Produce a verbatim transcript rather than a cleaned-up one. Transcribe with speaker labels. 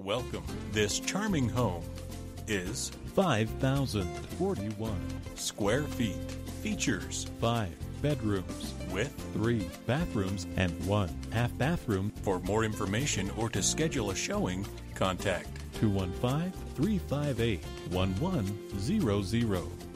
Speaker 1: Welcome. This charming home is
Speaker 2: five thousand forty-one
Speaker 1: square feet. Features
Speaker 2: five bedrooms
Speaker 1: with
Speaker 2: three bathrooms and one half bathroom.
Speaker 1: For more information or to schedule a showing, contact
Speaker 2: two one five, three five eight, one one zero zero.